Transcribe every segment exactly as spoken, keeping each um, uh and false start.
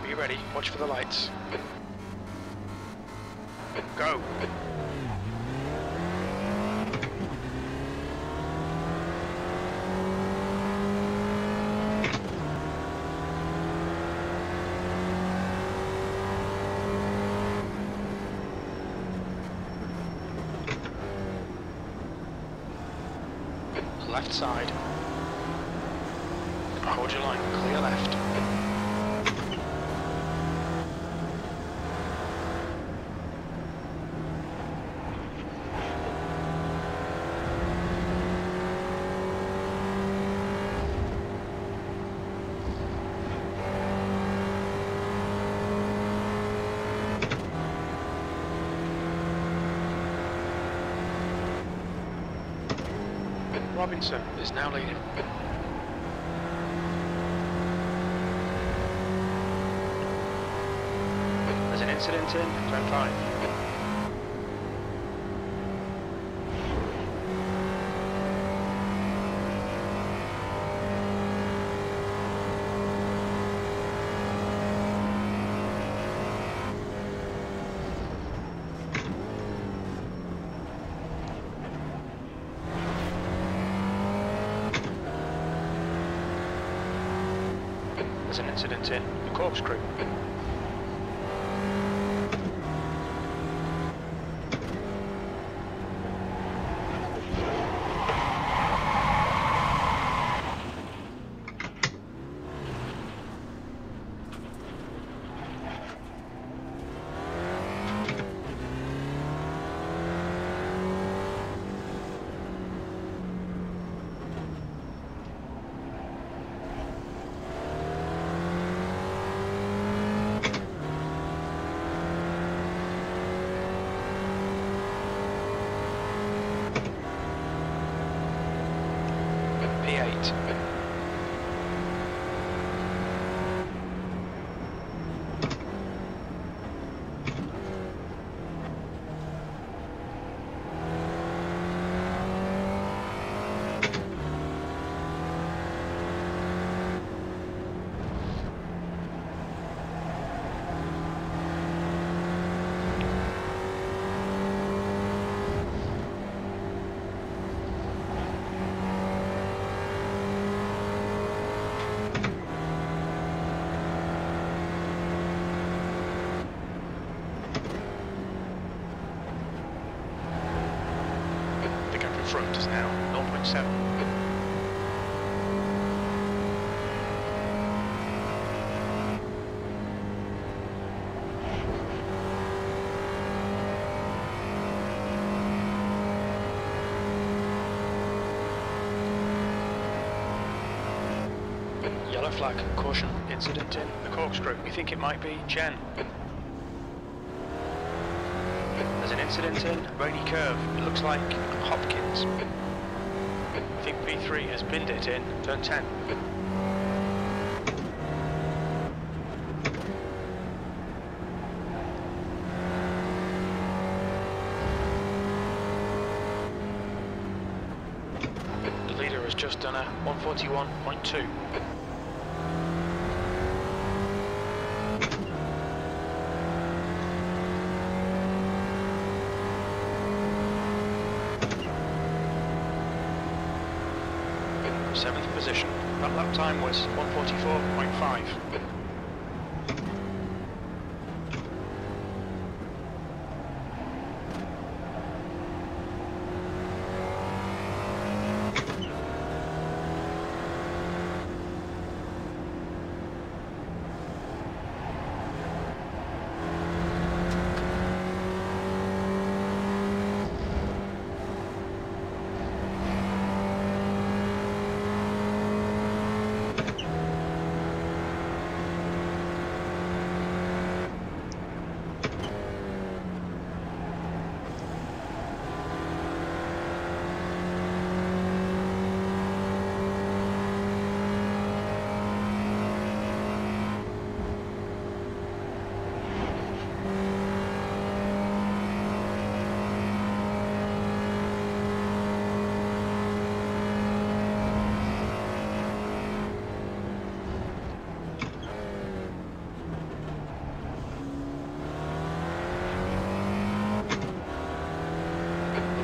be ready. Watch for the lights. Go. Left side. Hold your line, clear left. Robinson is now leading. There's an incident in turn five. There's an incident in the corkscrew. P eight. Front is now zero point seven. Yellow flag, caution, incident in the corkscrew. We think it might be Chen. There's an incident in Rainy Curve. It looks like Hopkins. I think P three has pinned it in turn ten. The leader has just done a one forty-one point two. Seventh position. That lap time was one forty-four point five.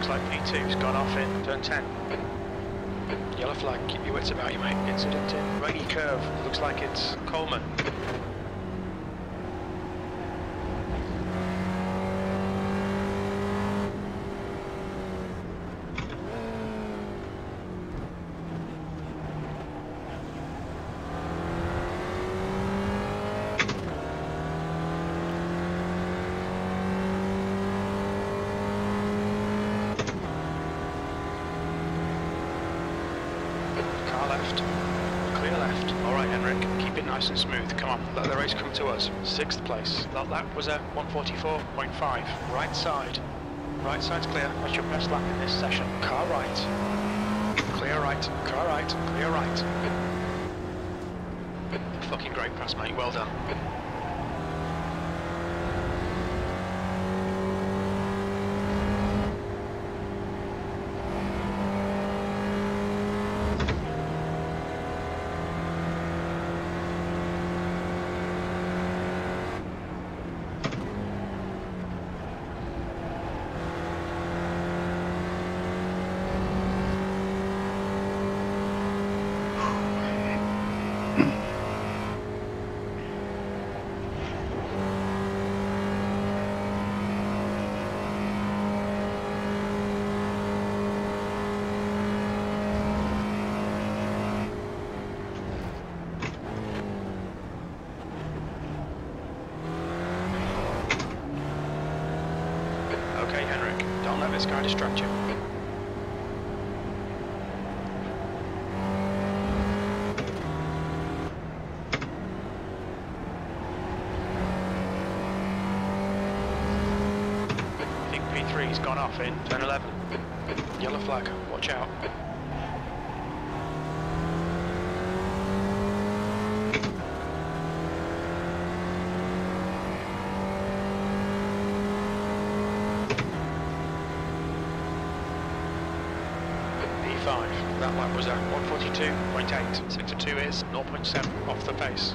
Looks like P two's gone off in turn ten. Yellow flag, keep your wits about you, mate. Incident in rainy curve. Looks like it's Coleman. Left. Clear left. Alright, Henrik, keep it nice and smooth. Come on, let the race come to us. Sixth place. That lap was a one forty-four point five. Right side. Right side's clear. That's your best lap in this session. Car right. Clear right. Car right. Clear right. Fucking great pass, mate. Well done. Okay, Henrik, don't let this guy distract you. I think P three's gone off in turn eleven. Yellow flag, watch out. Five. That lap was at one forty-two point eight. Sector two is zero point seven off the pace.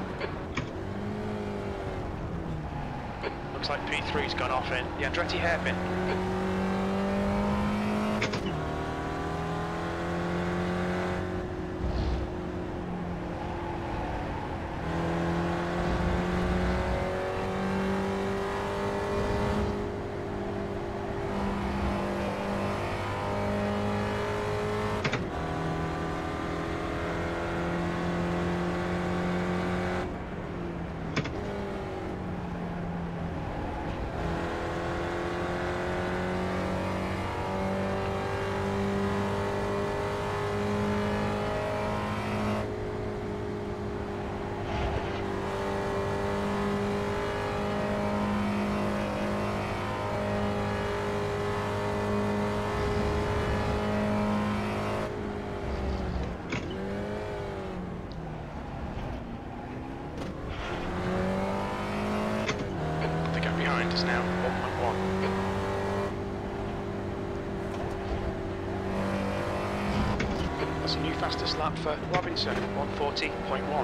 Looks like P three's gone off in the Andretti hairpin. Behind is now one point one. That's a new fastest lap for Robinson, one forty point one.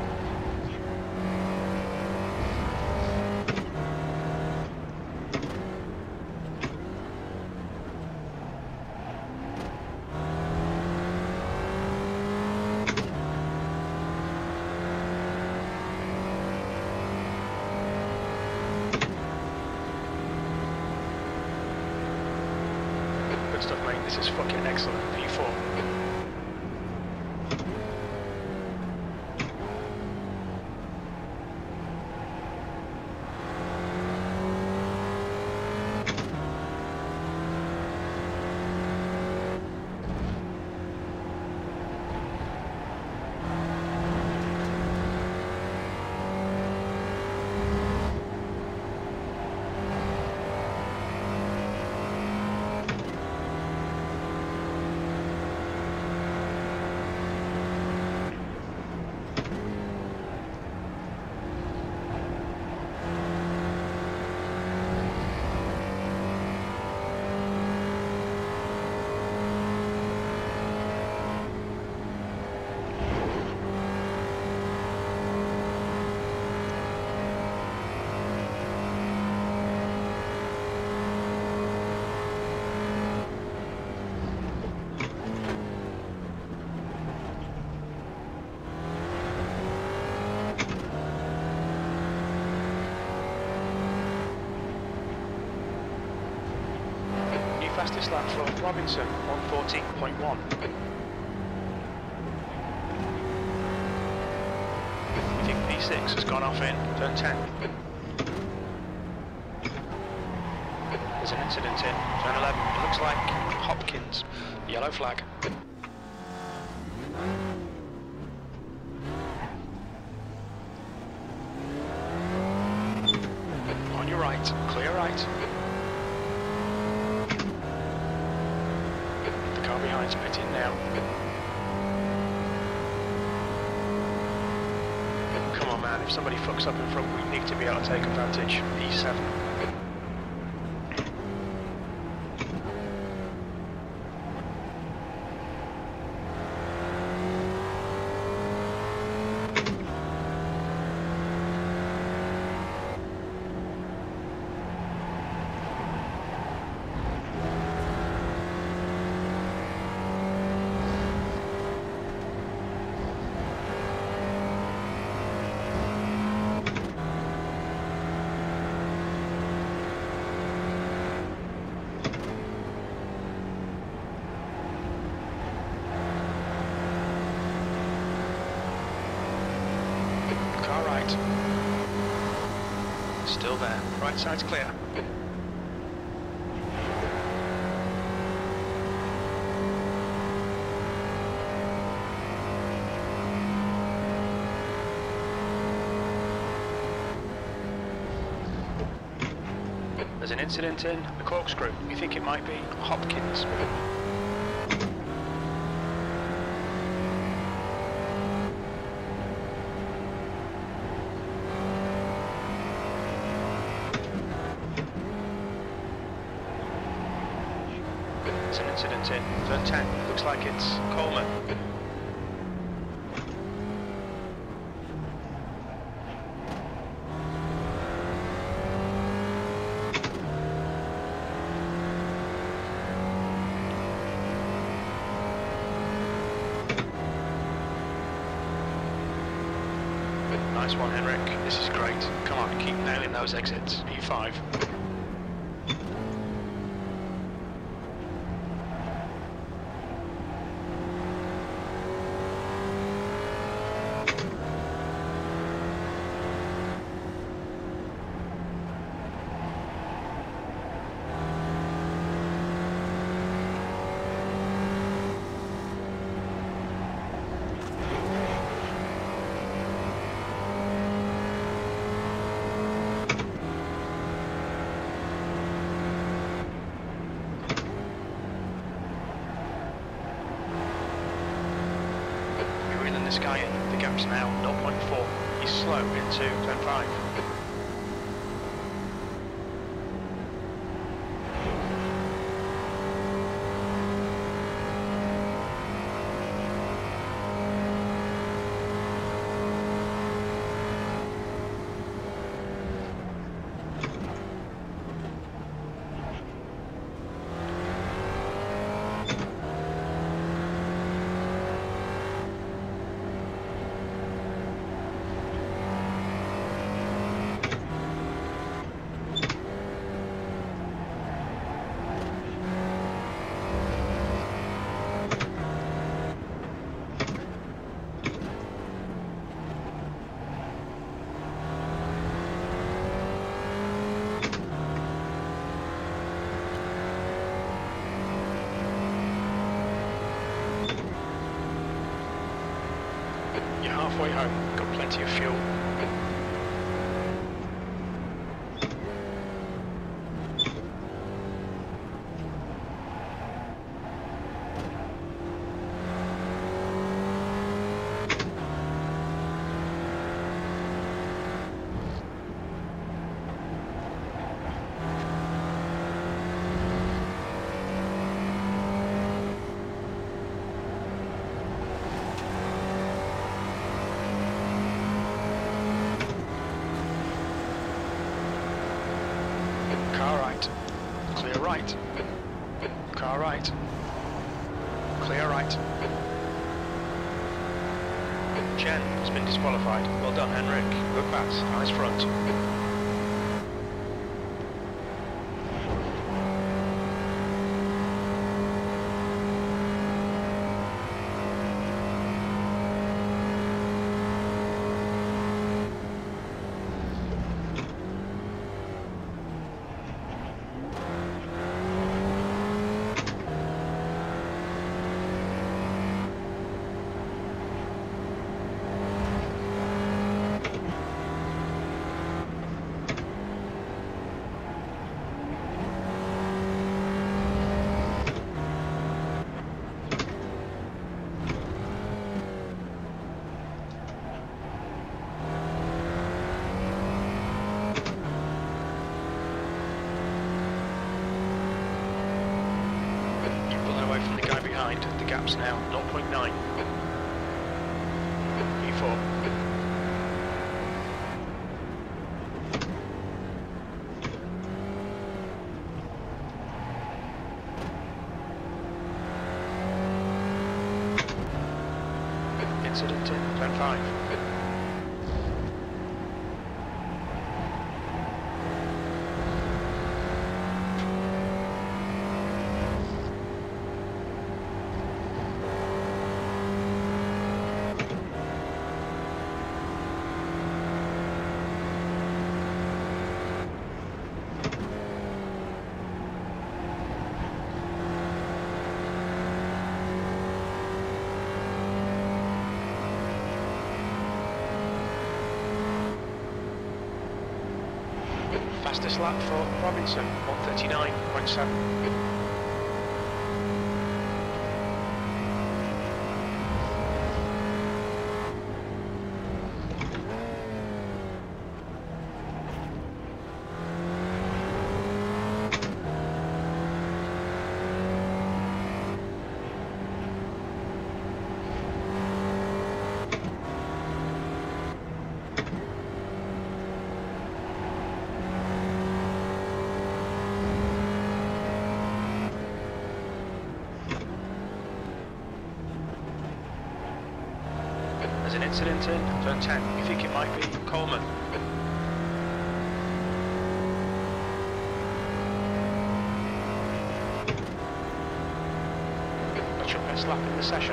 Good stuff, mate. This is fucking excellent. P four. Fastest lap for Robinson, one forty point one. You think P six has gone off in turn ten? There's an incident in turn eleven. It looks like Hopkins. Yellow flag. On your right, clear right. The car behind's pitting now. Come on man, if somebody fucks up in front we need to be able to take advantage. E seven. Still there. Right side's clear. There's an incident in the corkscrew. We think it might be Hopkins. There's an incident in turn ten. Looks like it's Coleman. Nice one, Henrik. This is great. Come on, keep nailing those exits. E five. This guy in, the gap's now zero point four. He's slow into turn five. You're halfway home, got plenty of fuel. Car right. Clear right. Car right. Clear right. Chen has been disqualified. Well done, Henrik. Good pass. Nice front. mind, the gap's now zero point nine. E four. Incident in, turn five. Fastest lap for Robinson, one thirty-nine point seven. There's an incident in turn ten. You think it might be Coleman? That's your best lap in the session.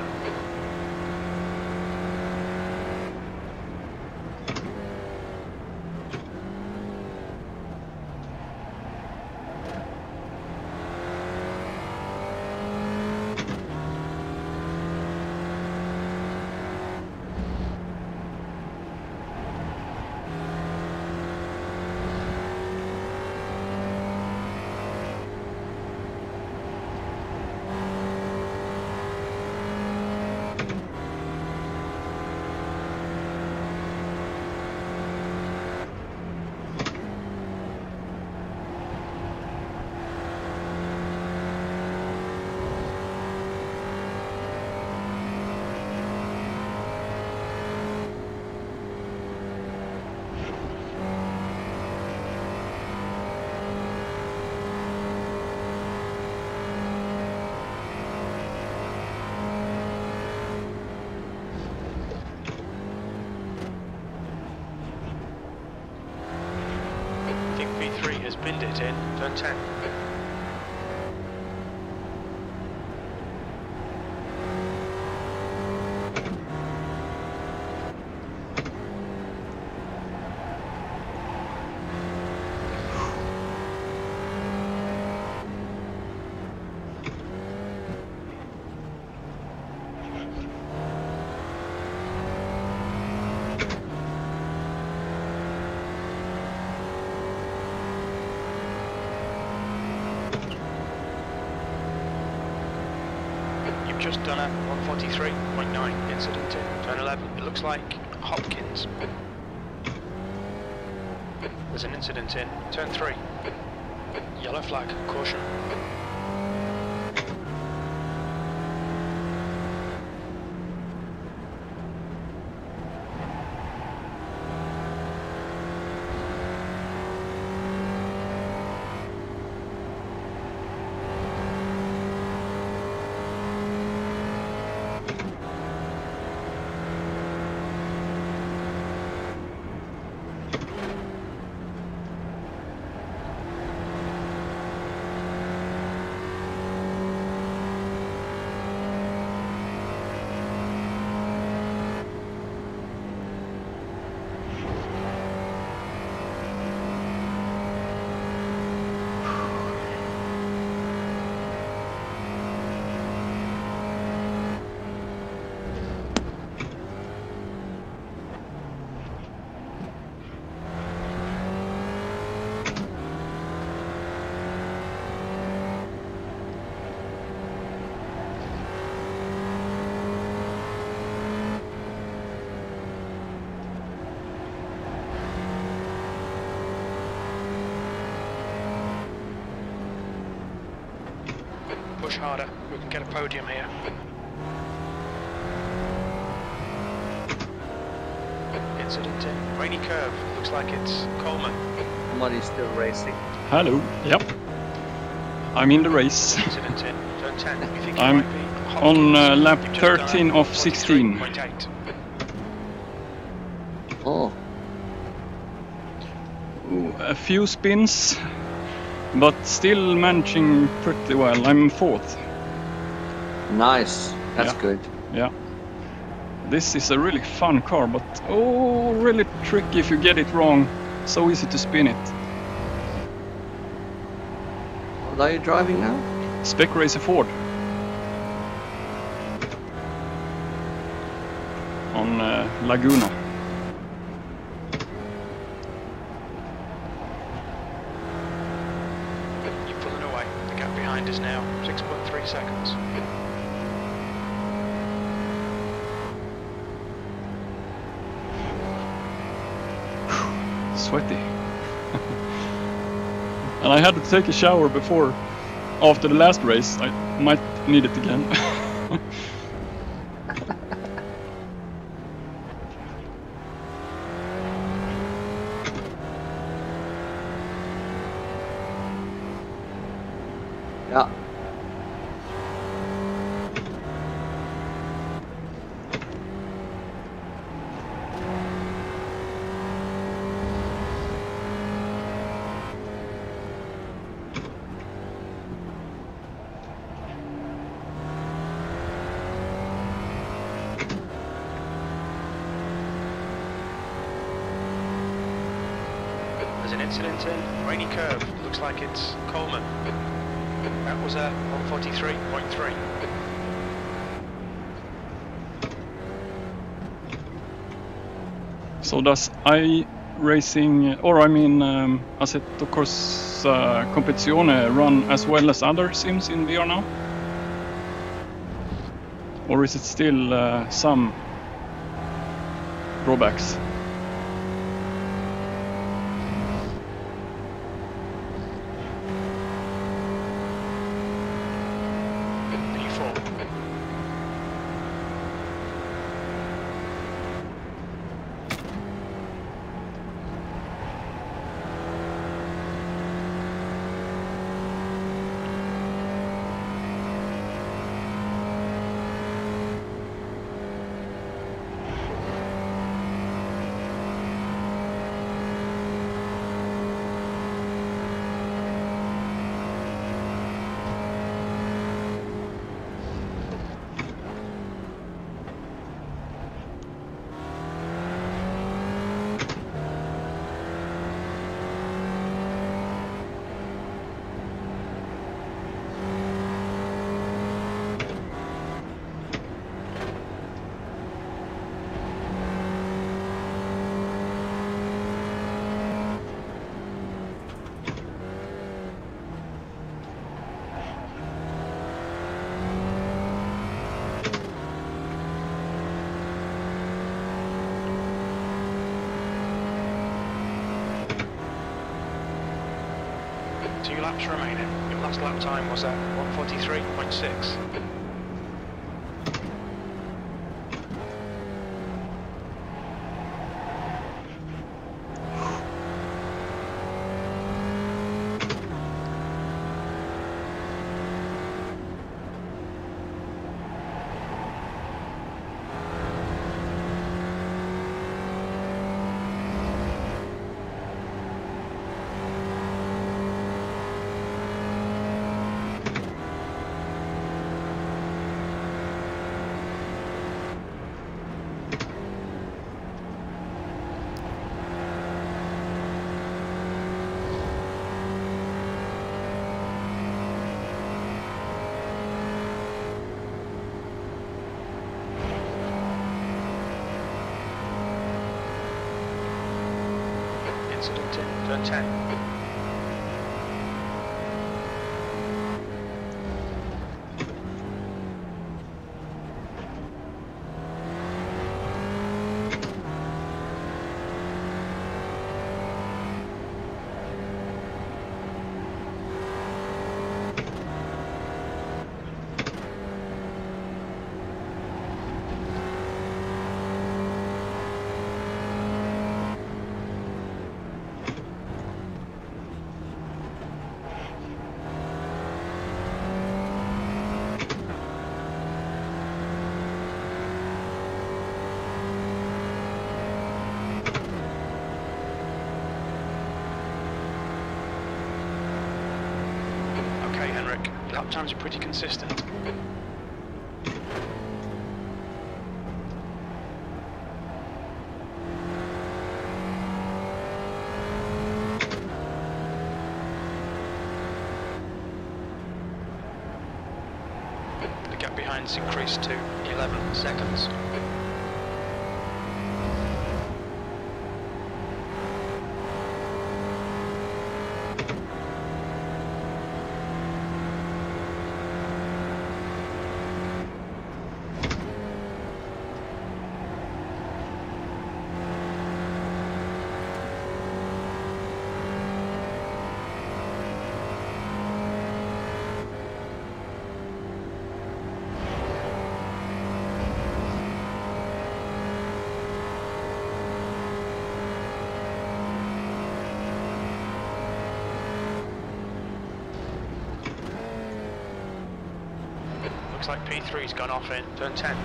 Has binned it in, turn ten. Just done a one forty-three point nine incident in turn eleven. It looks like Hopkins. There's an incident in turn three. Yellow flag, caution. push harder. We can get a podium here. Incident in rainy curve. Looks like it's Coleman. Somebody's still racing. Hello. Yep. I'm in the race. Incident in turn ten. You think I'm it might be Hopkins? on uh, lap You've just thirteen done a of sixteen. forty-three point eight. Oh, Ooh, a few spins, but still managing pretty well. I'm fourth. nice. That's Yeah. good. Yeah. This is a really fun car, but oh, really tricky if you get it wrong. So easy to spin it. What are you driving now? Spec Racer Ford. On uh, Laguna. You're pulling away. The gap behind is now six point three seconds. Sweaty. And I had to take a shower before, after the last race. I might need it again. Yeah. There's an incident in rainy curve. Looks like it's Coleman. That was a one forty-three point three. So does I Racing, or I mean um, Assetto Corsa Competizione run as well as other sims in V R now? Or is it still uh, some drawbacks? P four. Two laps remaining. Your last lap time was at one forty-three point six. Incident in turn ten. Henrik. Lap times are pretty consistent. The gap behind's increased to eleven seconds. Looks like P three's gone off in turn ten.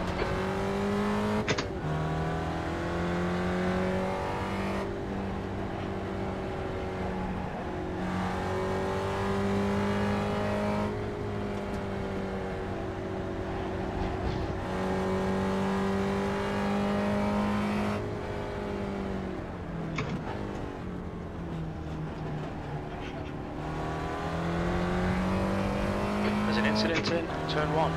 There's an incident in turn one.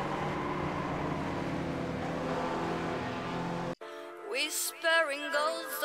Whispering gulls